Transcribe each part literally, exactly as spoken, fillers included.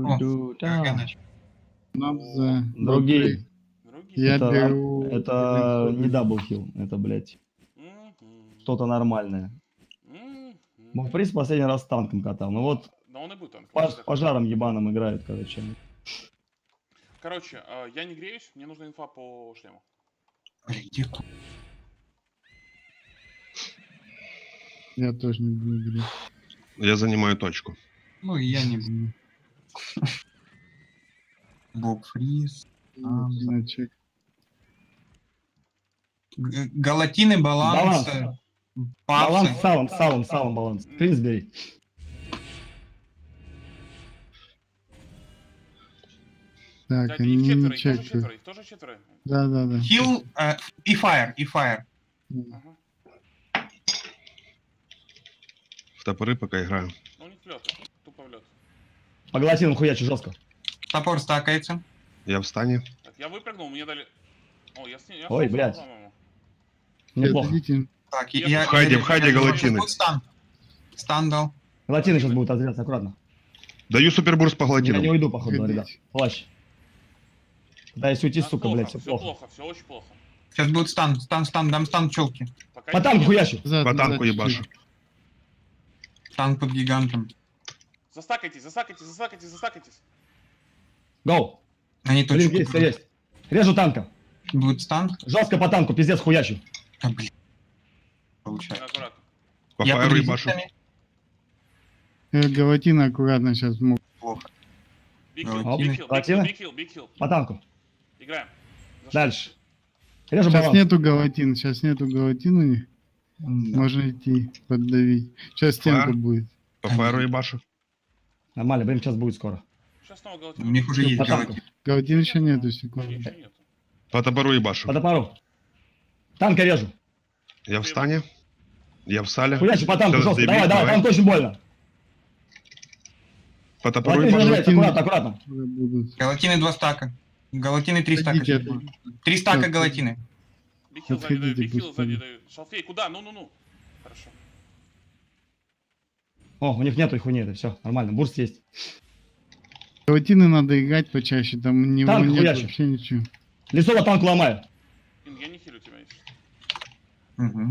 Нам за... Другие. Я это, беру... это не даблхилл, это, блядь, что-то нормальное. Ну, в принципе, последний раз с танком катал. Ну вот, да он и будет танком, по пожаром ебаным играют, короче. Короче, я не греюсь, мне нужна инфа по шлему. Я тоже не буду греть. Я занимаю точку. Ну, и я не буду. Боб Фриз. Значит. Галатины, баланс. Баланс. Баланс, салом, салом, салом баланс. Принц бери. Так, Так, они их не четверо, их тоже чекают. четверо, их тоже четверо. Да, да, да. Хил э, и фаер, и фаер. Ага. В топоры пока играю. Ну у них лед, тупо в лед. По галатинам хуячу жестко. Топор стакается. Я в стане. Так, я выпрыгнул, мне дали... О, я с ней... я Ой, шел, блядь. по-моему. Неплохо. Отойдите. Так, Я я... в хайде, я- в хайде я- галатины. Вот стан. Стан дал. Галатины сейчас будут отзряться, аккуратно. Даю супербурст по Я не галатинам. уйду, походу, ребят. Плащ. Да, если уйти, Да, сука, плохо, блядь, все все плохо. плохо, все очень плохо. Сейчас будет стан, стан, стан, дам стан челки. Пока По не танку нет. хуячу. Назад, По назад танку чуть-чуть. ебашу. Стан под гигантом. Застакайтесь, застакайтесь, застакайтесь, застакайтесь. Гоу. Они Блин, точку есть, покрутят. есть. Режу танка. Будет стан. Жестко по танку, пиздец хуячу. А, блин. Получается. Аккуратно. По Я фаеру под ебашу. резинками. Э, Галатина аккуратно сейчас могут. Плохо. Биг Давай, хилл, Тина. биг хилл, биг Латина? хилл, биг хилл, биг хилл. По танку. Играем. Зашли. Дальше. Режу Сейчас баланс. нету галатин, сейчас нету галатин у них. Да. Можно идти, поддавить. Сейчас стенка Фаер. будет. По фаеру ебашу. Нормально, блин, сейчас будет скоро. Сейчас снова У галатин. них уже есть По танку. галатин. Галатин еще нету, Еще секунду. нету. По топору ебашу. По топору. Танка режу. Я в стане. Я в сале. Хуячу по танку, Всё, жестко. заебись, Давай, давай, там очень больно. По топору Галатин ебашу. режется, аккуратно, аккуратно. Уже будут. Галатины два стака. Галатины три стака. Отойдите, сейчас. отойдите. Три стака Всё, галатины. Биг хилл сзади даю, Отходите, биг хилл пусть сзади они. даю. Шалфей, куда? Ну-ну-ну. Хорошо. О, у них нету хуйни, это все, нормально, бурст есть. Галатины надо играть почаще, там у него Танк нет хуячу. вообще ничего. Лицо по танку ломаю. Инг, я не хилю тебя, если что. Угу.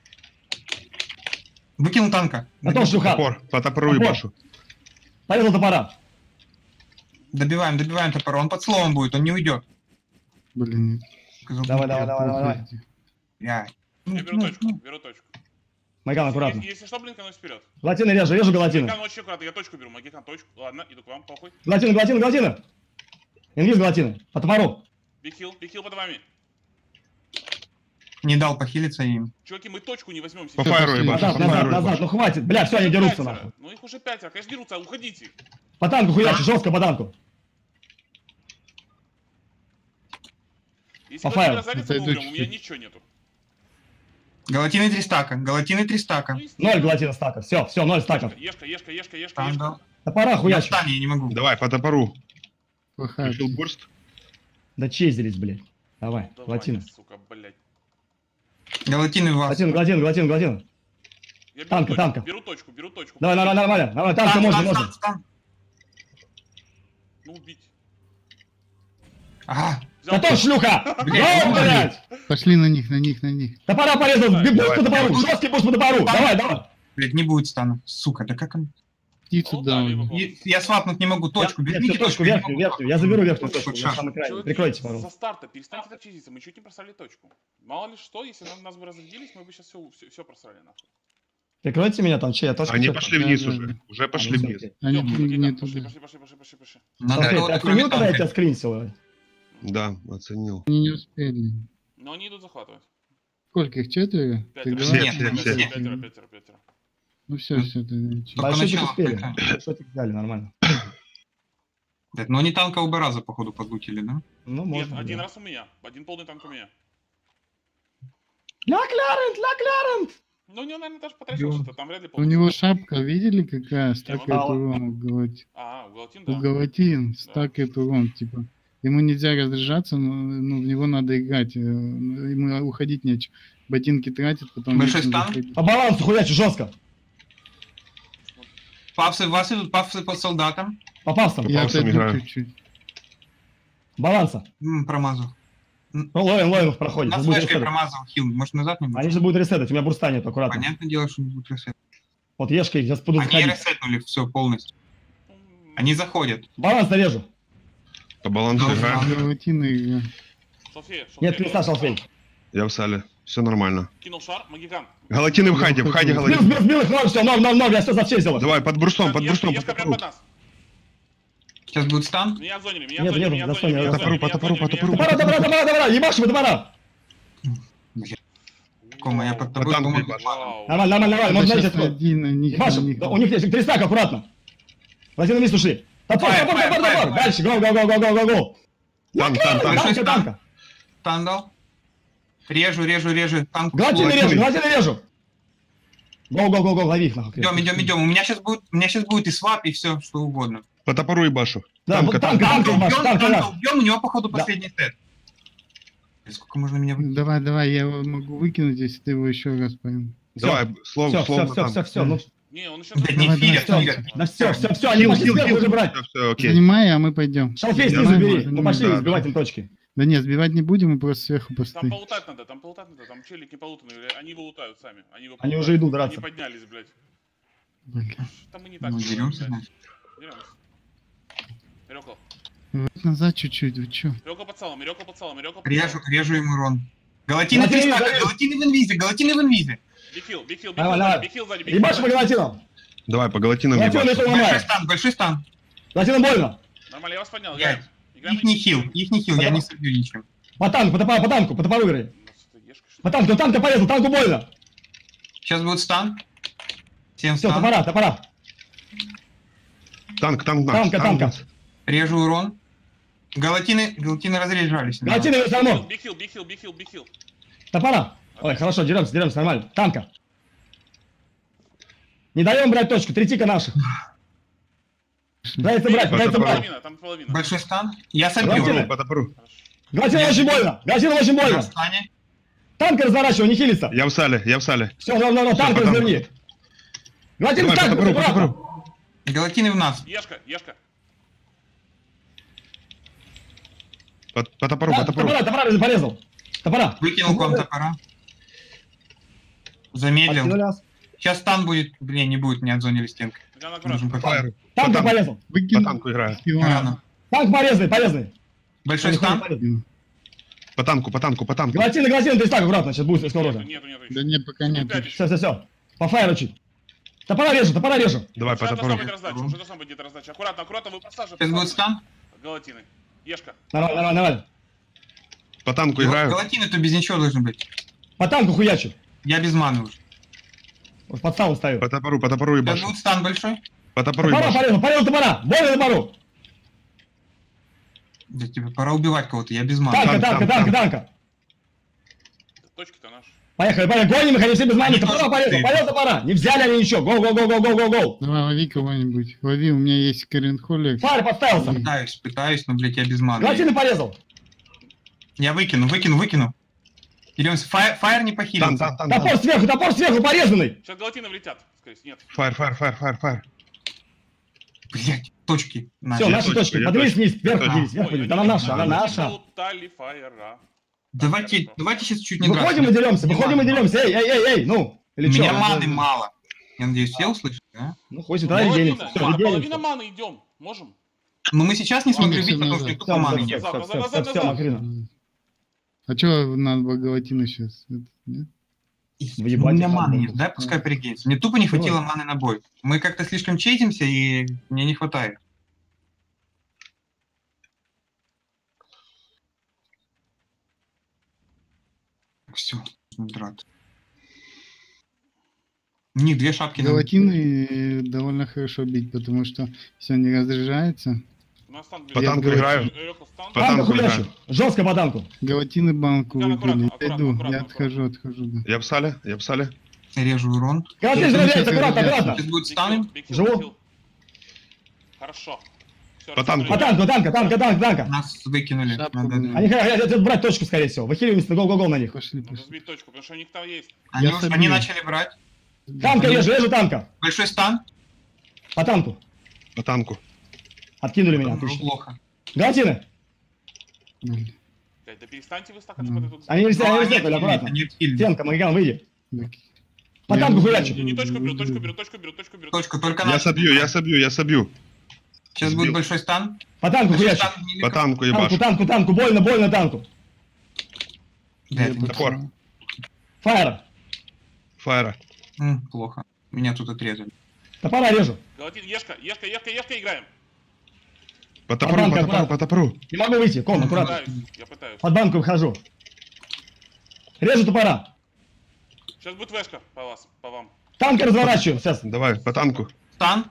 Выкинул танка. Готов, шлюха. Топор. По топору Топор. ебашу. Порезал топора. Добиваем, добиваем топора. Он под словом будет, он не уйдет. Блин, Сказал, Давай, будет. давай, давай, давай, давай. Я. Я беру точку, беру точку. Майган, аккуратно. Если, если что, блинканусь вперед. Галатины режу, режу галатины. Магикан очень аккуратно, я точку беру, Магикан точку. Ладно, иду к вам, похуй. Галатины, галатины, галатины. Ингиз галатины. По топору. Биг хилл, биг хилл под вами. Не дал похилиться им. Чуваки, мы точку не возьмем По сейчас. фаеру пошли. ебашу. Назад, По назад, фаеру назад. ебашу. Ну хватит. Бля, все, они дерутся Пятеро. нахуй. Ну их уже пятеро, конечно дерутся, уходите. По танку хуячу, жестко по танку. Если По вы фаеру. разорится, мы Это умрем, у меня чуть-чуть. ничего нету. Галатины три стака. Галатины три стака. Ну, естественно. Ноль галатина стака. Все, все, ноль стаков. Ешка, ешка, ешка, ешка, Стан ешка. дал. Топора Я хуячу. встань, я не могу. Давай, по топору. плохая. Решил бурст. Да чезерись, блядь. Давай, Давай, галатины. сука, блядь. Галатины вас. Галатин, галатин, галатин, галатин. Я беру Танка, точку, танка. беру точку, беру точку. Давай, нормально, нормально. Давай, танка Стан, можно, стан, можно. стан, стан. Ну убить. Ага. Взял Готов, шлюха! Блядь, Гоу, блядь! Пошли на них, на них, на них. Топора порезал, Давай, буст по давай. топору, жесткий буст по топору. Давай, давай. Блядь, не будет стана. Сука, да как он... Птицу Ну, дал. да, либо- И- Я свапнуть не могу. Точку. Я- Верните я всё, точку, я не верхнюю, могу. верхнюю. Я заберу верхнюю Точку, точку, на шаг. самый крайний. Чуваки, Прикройте, Со пожалуйста. старта перестаньте так чиститься, мы чуть не просрали точку. Мало ли что, если нам, нас бы разрядились, мы бы сейчас все, все, все просрали нахуй. Прикройте меня там, че, я тоже Они хочу. пошли Да, вниз да, уже. да. Уже пошли вниз. Они Идём, не, Магикан, не пошли, туда. пошли, пошли, пошли, пошли, пошли. Надо Смотри, ты кого-то оценил, кроме когда я тебя танка. скринсил? Да, оценил. Они не успели. Но они идут захватывать. Сколько их, четверо? Пятеро. Ты Все, говоришь? все, все. Пятеро, пятеро, пятеро. Ну все, все, ты Только Большой начало успели. экрана. Большой взяли, нормально. Да, но они танка оба раза, походу, подлутили, да? Ну, Нет, можно. один да. раз у меня, один полный танк у меня. Ля Кларент, ля Кларент! Ну, у него, наверное, даже потрачил Ё. что-то, там вряд ли У полный. него шапка, видели, какая? ну, да. Стакает урон у Галатин. А, у Галатин, У да. Галатин стакает урон, типа. Ему нельзя разряжаться, но ну, в него надо играть. э, Ему уходить нечего. Ботинки тратит, потом... Большой нечем стан? заходить. По балансу хуячу жестко. Павсы, вас идут, павсы по солдатам. По павсам. Я Паусом отойду играю. чуть-чуть. Баланса. М, промазал. Ну, ловим, ловим в проходе. На Сейчас будет флешкой ресет. промазал. Хил, может назад не Они будет? же будут ресетать, у меня бурста нет, аккуратно. Понятное дело, что не будет ресет. Вот ешка их сейчас будут Они заходить. ресетнули все полностью. Они заходят. Баланс нарежу. По балансу Да, играю. да. Галатина игра. Шалфей, шалфей. Нет, перестал шалфей. Я в сале. Все нормально. Кинул шар, магикан. Галатины в хайде, в хайде Сбил, галатины. сбил, сбил их, ноль, все, ноль, ноль, ноль, я все зачистил. Давай, под брустом, под Ешка, брустом, Ешка под прям пару. под нас. Сейчас будет стан. Меня зонили, меня Нет, зонили, нет, меня за зонили, что меня не- зонили, по топору, меня по топору, зонили, по меня Топора, топора, топора, топора, ебашь, топора. Кома, я под тобой. Потом Кома. ебашь. Вау. Нормально, нормально, нормально, можно Сейчас найти. один на них. Ебашь, на них. да, у них есть, три стака, аккуратно. Один на место ушли. Топор, Фаер, топор, фаер, топор, фаер, топор. фаер. Дальше, го, го, го, го, го, го, го. Танк, танк, танк. Танка, Танк. танка. Стан дал. Режу, режу, режу. Танк. Галатины Галатины. режу, галатины режу. Го, го, го, го, лови их нахуй. Идем, идем, идем. У меня сейчас будет, у меня сейчас будет и свап, и все, что угодно. По топору ебашу. Да, Танка, вот танка, танка. танка, ебашь, Убьем, танка, танка да. убьем, у него, походу, Да. последний сет. Сколько можно меня выкинуть? Давай, давай, я его могу выкинуть, если ты его еще раз поймем. Давай, слово, Все, слово все, все, все, танк. все, ну, Не, он еще... Блядь, не Давай, давай, филят, всё. филят. да все, все, все, они Хил, пошли хил, сверху хил. уже брать. Все, все, окей. Занимай, а мы пойдем. Шалфей снизу Занимай, бери, занимай. мы пошли Да, сбивать им точки. Да нет, сбивать не будем, мы просто сверху Там посты. полутать надо, там полутать надо, там челик не полутанный, они вылутают сами. Они, его Они полутают. уже идут драться. Они поднялись, блядь. Бля. Там мы не так. Ну, делаем, деремся, блядь. значит. Деремся. Рёкл. Вот назад чуть-чуть, вы чё? Рёкл под салом, Рёкл под салом, Рёкл под Режу, салом. режу ему урон. Галатины Галатины, три стака, галатины. галатины в инвизе, галатины в инвизе. Бикил, бикил, Давай, бикил давай. сзади, бикил сзади, бикил Ебашь по сзади. галатинам. Давай, по галатинам Галатины ебашу. это Большой ломает. стан, большой стан. Галатинам больно. Нормально, я вас поднял, Я- играем. Играем Их не и- хил, их не хил, я не собью ничем. По танку, по топору, по танку, по топору играй. У нас это Ешка, что ли? По танку, ну танка порезал, танку больно. Сейчас будет стан. Всем Все, стан. топора, топора. Танк, танк, Танка, танк. танка. Режу урон. Галатины, галатины разряжались. Галатины все равно. Бикил, бикил, бикил, бикил. Топора. Ой, хорошо, деремся, деремся, нормально. Танка. Не даем брать точку, три тика наших. Нравится брать, Там нравится брать. половина, там половина. Большой стан. Я По собью. Галатины. топору, по топору. Хорошо. Галатинам очень больно, галатинам очень На больно. стане. Танка разворачивай, не хилится. Я в сале, я в сале. Все, ну, ну, ну, танк по танку. разверни. Галатин Давай, по танк, топору, по аккуратно. топору. Галатины в нас. Ешка, Ешка. По, по топору, Да, по топору. Топора, топора порезал. Топора. Выкинул к вам топора. Замедлил. Сейчас стан будет. Блин, не будет, не отзонили стенкой. Глянь Нужен аккуратно. как Фаер. Танк По танку. порезал. По Выкинул. танку играю. рано. Танк порезанный, порезанный. Большой стан. По танку, по танку, по танку. Галатин, галатин, ты так аккуратно, сейчас будет Нету, скоро. нету, нету еще. Да нет, пока нет. Пять Все, еще. все, все. По фаеру чуть. Топора режу, топора режу. Давай, по Сейчас должна топору. быть раздача, уже должна быть где-то раздача. Аккуратно, аккуратно, вы посажите. Сейчас будет стан. Галатины. Ешка. Нормально, нормально, нормально. По танку играю. Галатины то без ничего должен быть. По танку хуячу. Я без маны уже. Вот под ставу ставлю. По топору, по топору Сейчас ебашу. будет стан большой. По топору Топора ебашу. порезал, порезал топора. Больно топору. Да тебе пора убивать кого-то, я без маны. Танка, Танк, танка, танк, танка, танка. Точки-то наши. Поехали, поехали, гоним их, они все без маны. Они Топора тоже порезал, пустые. порезал топора. Не взяли они ничего. Гоу, гоу, гоу, гоу, гоу, гоу, гоу. Давай, лови кого-нибудь. Лови, у меня есть Карен Холлер. Фаер подставился. Пытаюсь, пытаюсь, но, блядь, я без маны. Галатины порезал. Я выкину, выкину, выкину. Идемся. Фаер, фаер не Танк, похилился. танк, танк, Топор танк. сверху, топор сверху, порезанный. Сейчас галатины влетят. Скорее всего, нет. Фаер, фаер, фаер, фаер, фаер. Блядь, точки. На. Все, Я наши точка, точки. я Поднимись точка. вниз, вверх Точка. поднимись, вверх Ой, поднимись. они Она наша, она не наша. залутали фаера. Давайте, давайте сейчас чуть не Выходим и драться. деремся, выходим и деремся. Эй, эй, эй, эй, ну. Или У меня что? маны мало. Я надеюсь, все услышали, да? Ну, хоть тогда и Половина, денемся. Все, и половина денемся. маны идем. Можем? Но мы сейчас не смогли Ладно, убить, всё, потому что назад. никакой маны Все, нет. все, Назад, все, назад, все, все, назад. Макрина. А чё надо было Галатина сейчас? Это, нет? Ну, Въебать у меня их маны надо. нет, да, пускай перегреется. Мне тупо не хватило маны на бой. Мы как-то слишком чейтимся, и мне не хватает. Все, драться. У них две шапки на Галатины э, довольно хорошо бить, потому что все не разряжается. У нас стан По блядь. танку Я играю. Рёкл стан. По Танка танку хуячу. играю. Жестко по танку. Галатины банку Да, аккуратно, выбили. аккуратно, Я иду, аккуратно, я отхожу, отхожу, да. Я в сале, я в сале. режу урон. Галатин Сейчас заряжается, начнёт аккуратно, заряжаться. аккуратно. Сейчас будет Бикил, стан. бикил, Живу. бикил. Хорошо. Всё, По танку. По танку, танка, танка, танка, танка. Нас выкинули. Шапку Надо- бы. Они хотят брать точку, скорее всего. Выхиливаемся, гол-гол-гол на них. Пошли, Надо пошли. сбить точку, потому что у них там есть. Они, Я уж- собью. они начали брать. Танка режу, режу танка. Большой стан. По танку. По танку. Откинули меня, Ну, отлично. плохо. Галатины! Блин. Блядь, да перестаньте вы стакаться под эту... Они нельзя, Ну, они они нельзя, отхилили, аккуратно. они отхилили. Стенка, Магикан, выйди. Так. По Я танку уже- хуячу. Не, не, точку беру, точку беру, точку беру, точку беру. Точку, только Я нас. собью, я собью, я собью. Сейчас Сбил. будет большой стан. По танку Большой хуячу. стан По велико. танку Танку, ебашу. танку, танку, больно, больно танку. Да, Я это- Топор. Фаер. Фаера. М, плохо. Меня тут отрезали. Топора режу. Галатин, Ешка, Ешка, Ешка, Ешка, играем. По топору, танку, по топору, аккуратно. по топору. Не могу выйти, ком, аккуратно. Пытаюсь, я пытаюсь. Под банку выхожу. Режу топора. Сейчас будет вешка по вас, по вам. Танки разворачиваю, сейчас. Давай, по танку. Стан.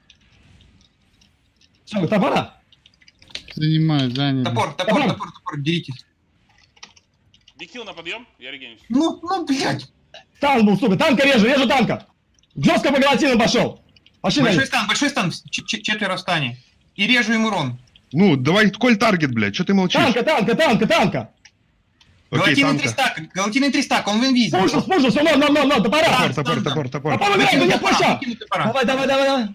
Все, топора. Занимаю, занят. Топор, топор, Топор. топор, топор, деритесь. Бикил на подъем, я регенюсь. Ну, ну, блядь. Танк был, сука, танка режу, режу танка. Жестко по галатинам пошел. Пошли на Большой них. стан, большой стан, ч- ч- четверо в стане. И режу им урон. Ну, давай, коль таргет, блядь, что ты молчишь? Танка, танка, танка, танка. Окей, Галатин три танка. стака, Галатин три стака, он в инвизе. Спушил, спушил, все, ноль, ноль, ноль, ноль, топора. Топор, Стан, топор, стан, топор, топор. Топор убирай, нет плаща. Выкинуть топора. Давай, давай, давай, давай.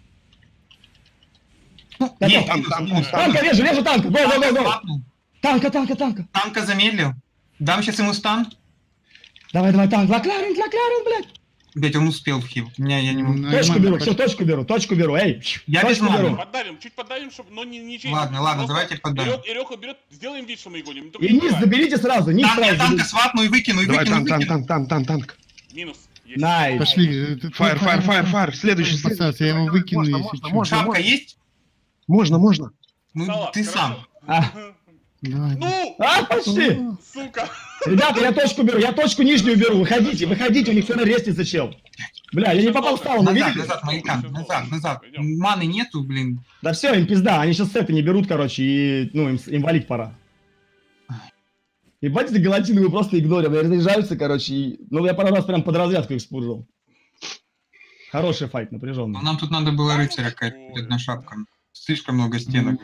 Ну, Готов. есть, Там, минус, там, минус. там. Танка режу, режу танка. Го, го, го, го. Слапнул. Танка, танка, танка. Танка замедлил. Дам сейчас ему стан. Давай, давай, танк. Лакларен, Лакларен, блядь. Блять, он успел в хил. Меня я не могу. Нормально, Точку беру, почти. все, точку беру, точку беру, эй. Я без Точку маны. беру. Поддавим, чуть поддавим, чтобы, но не, не чей. Ладно, ладно, давайте поддавим. Берет, Ирёха берет, сделаем вид, что мы его гоним. Только И не низ убивай. заберите сразу, низ Танк, я сразу танка заберите. свапну и выкину, и Давай, выкину, танк, танк, выкину. танк, танк, танк, танк. Минус. Есть. Найс. Пошли. ты- Фаер, ты- фаер, фаер, фаер. Следующий, следующий. Пацан, я его выкину, Можно, если можно, чё. можно, Шапка можно. есть? Можно, можно. Ну, Салат, ты хорошо. сам. А. Давай. Ну, А, почти. сука. Ребята, я точку беру, я точку нижнюю беру. Выходите, выходите, у них все на рестнице, чел. Бля, я не попал в стаун, вы Назад, видели? назад, Магикан, Всё, назад, всё, назад. пойдём. Маны нету, блин. Да все, им пизда, они сейчас сеты не берут, короче, и, ну, им, им валить пора. Ебать, эти галатины вы просто игнорим, они разряжаются, короче, и... Ну, я пару раз прям под разрядку их спужил. Хороший файт, Но напряженный. нам тут надо было рыцаря какая-то, одна шапка. Слишком много стенок.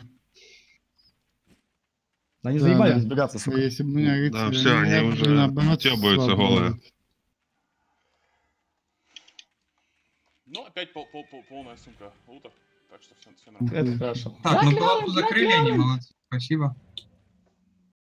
Они Да, заебали да. разбегаться, сука. Если бы у меня рыцарь, Да, всё, они я бы уже наоборот тёбаются слабо голые. был. Ну, опять пол, пол, пол, полная сумка лута. Так что все, все нормально. Это хорошо. Так, ну палатку закрыли, они молодцы. Спасибо.